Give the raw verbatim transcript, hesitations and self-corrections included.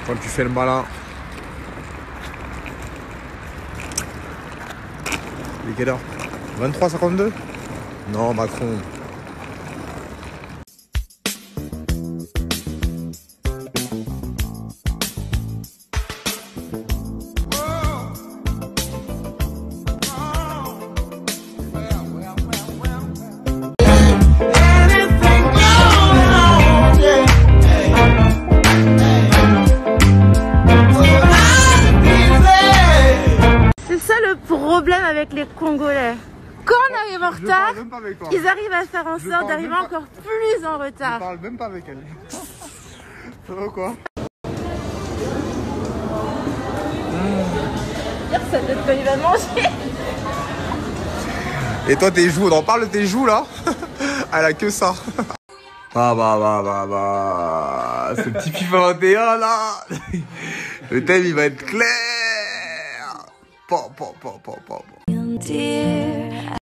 Quand tu fais le malin. Il est quelle heure? vingt-trois cinquante-deux? Non, Macron. C'est ça le problème avec les Congolais. Quand on arrive en retard, ils arrivent à faire en sorte d'arriver encore plus en retard. Je parle même pas avec elle. Ça va quoi? Ça peut être quand il va manger. Et toi tes joues, on en parle de tes joues là? Elle a que ça. Bah bah bah bah bah. Ce petit FIFA vingt et un là. Le thème il va être clair. Pom, pom, pom, pom, pom.